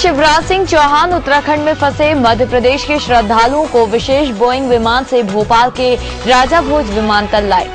शिवराज सिंह चौहान उत्तराखंड में फंसे मध्य प्रदेश के श्रद्धालुओं को विशेष बोइंग विमान से भोपाल के राजा भोज विमानतल लाए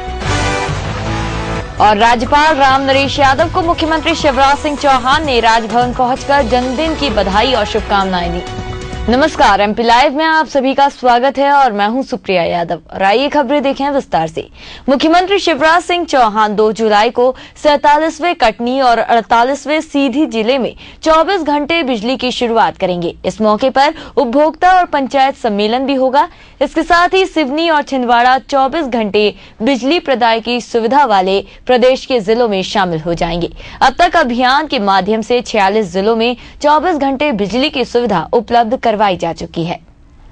और राज्यपाल राम नरेश यादव को मुख्यमंत्री शिवराज सिंह चौहान ने राजभवन पहुंचकर जन्मदिन की बधाई और शुभकामनाएं दी। नमस्कार, एमपी लाइव में आप सभी का स्वागत है और मैं हूं सुप्रिया यादव। और आइए खबरें देखें विस्तार से। मुख्यमंत्री शिवराज सिंह चौहान 2 जुलाई को 47वें कटनी और 48वें सीधी जिले में 24 घंटे बिजली की शुरुआत करेंगे। इस मौके पर उपभोक्ता और पंचायत सम्मेलन भी होगा। इसके साथ ही सिवनी और छिंदवाड़ा 24 घंटे बिजली प्रदाय की सुविधा वाले प्रदेश के जिलों में शामिल हो जाएंगे। अब तक अभियान के माध्यम से 46 जिलों में 24 घंटे बिजली की सुविधा उपलब्ध करवाई जा चुकी है।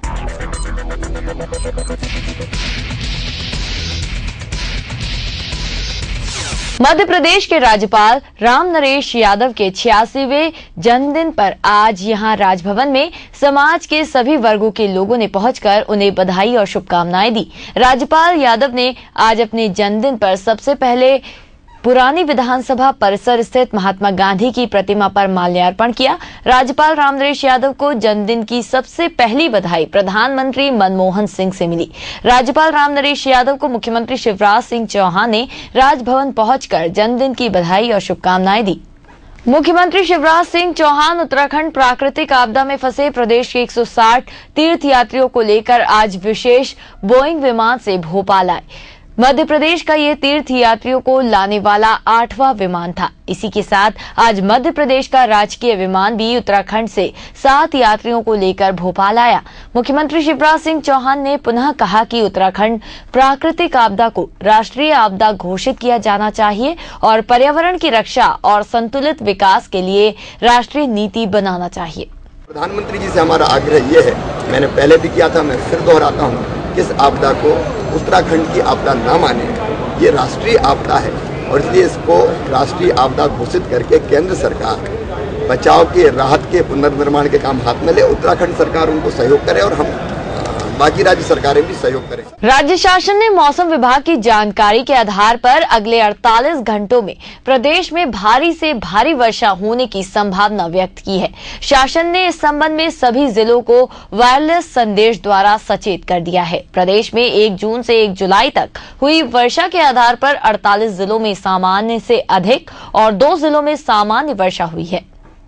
मध्य प्रदेश के राज्यपाल राम नरेश यादव के 86वें जन्मदिन पर आज यहां राजभवन में समाज के सभी वर्गों के लोगों ने पहुंचकर उन्हें बधाई और शुभकामनाएं दी। राज्यपाल यादव ने आज अपने जन्मदिन पर सबसे पहले पुरानी विधानसभा परिसर स्थित महात्मा गांधी की प्रतिमा पर माल्यार्पण किया। राज्यपाल राम नरेश यादव को जन्मदिन की सबसे पहली बधाई प्रधानमंत्री मनमोहन सिंह से मिली। राज्यपाल राम नरेश यादव को मुख्यमंत्री शिवराज सिंह चौहान ने राजभवन पहुंचकर जन्मदिन की बधाई और शुभकामनाएं दी। मुख्यमंत्री शिवराज सिंह चौहान उत्तराखंड प्राकृतिक आपदा में फंसे प्रदेश के 160 तीर्थयात्रियों को लेकर आज विशेष बोइंग विमान से भोपाल आए। मध्य प्रदेश का ये तीर्थयात्रियों को लाने वाला 8वां विमान था। इसी के साथ आज मध्य प्रदेश का राजकीय विमान भी उत्तराखंड से 7 यात्रियों को लेकर भोपाल आया। मुख्यमंत्री शिवराज सिंह चौहान ने पुनः कहा कि उत्तराखंड प्राकृतिक आपदा को राष्ट्रीय आपदा घोषित किया जाना चाहिए और पर्यावरण की रक्षा और संतुलित विकास के लिए राष्ट्रीय नीति बनाना चाहिए। प्रधानमंत्री जी से हमारा आग्रह ये है, मैंने पहले भी किया था, मैं फिर दोहराता हूँ, इस आपदा को उत्तराखंड की आपदा न माने। ये राष्ट्रीय आपदा है और इसलिए इसको राष्ट्रीय आपदा घोषित करके केंद्र सरकार बचाव के, राहत के, पुनर्निर्माण के काम हाथ में ले। उत्तराखंड सरकार उनको सहयोग करे और हम बाकी राज्य सरकारें भी सहयोग करें। राज्य शासन ने मौसम विभाग की जानकारी के आधार पर अगले 48 घंटों में प्रदेश में भारी से भारी वर्षा होने की संभावना व्यक्त की है। शासन ने इस संबंध में सभी जिलों को वायरलेस संदेश द्वारा सचेत कर दिया है। प्रदेश में 1 जून से 1 जुलाई तक हुई वर्षा के आधार पर 48 जिलों में सामान्य से अधिक और 2 जिलों में सामान्य वर्षा हुई है।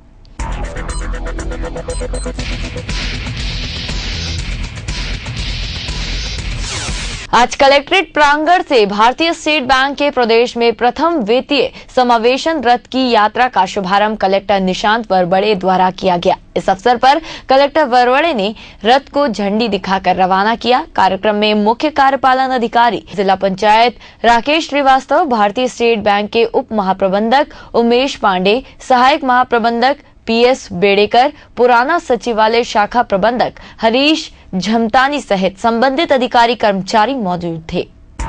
आज कलेक्ट्रेट प्रांगण से भारतीय स्टेट बैंक के प्रदेश में प्रथम वित्तीय समावेशन रथ की यात्रा का शुभारंभ कलेक्टर निशांत वरवड़े द्वारा किया गया। इस अवसर पर कलेक्टर वरवड़े ने रथ को झंडी दिखाकर रवाना किया। कार्यक्रम में मुख्य कार्यपालन अधिकारी जिला पंचायत राकेश श्रीवास्तव, भारतीय स्टेट बैंक के उप महाप्रबंधक उमेश पांडे, सहायक महाप्रबंधक PS बेड़ेकर, पुराना सचिवालय शाखा प्रबंधक हरीश झमतानी सहित संबंधित अधिकारी कर्मचारी मौजूद थे।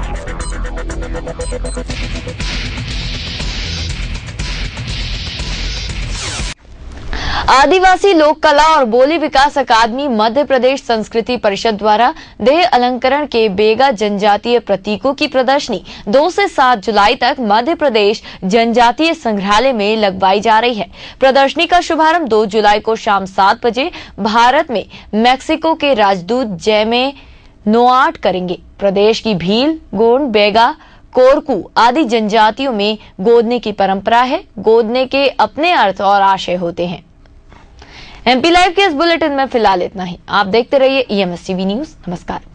आदिवासी लोक कला और बोली विकास अकादमी मध्य प्रदेश संस्कृति परिषद द्वारा देह अलंकरण के बेगा जनजातीय प्रतीकों की प्रदर्शनी 2 से 7 जुलाई तक मध्य प्रदेश जनजातीय संग्रहालय में लगवाई जा रही है। प्रदर्शनी का शुभारंभ 2 जुलाई को शाम 7 बजे भारत में मैक्सिको के राजदूत जैमे नोआट करेंगे। प्रदेश की भील, गोंड, बेगा, कोरकू आदि जनजातियों में गोदने की परंपरा है। गोदने के अपने अर्थ और आशय होते हैं। एमपी लाइव के इस बुलेटिन में फिलहाल इतना ही। आप देखते रहिए EMS TV न्यूज। नमस्कार।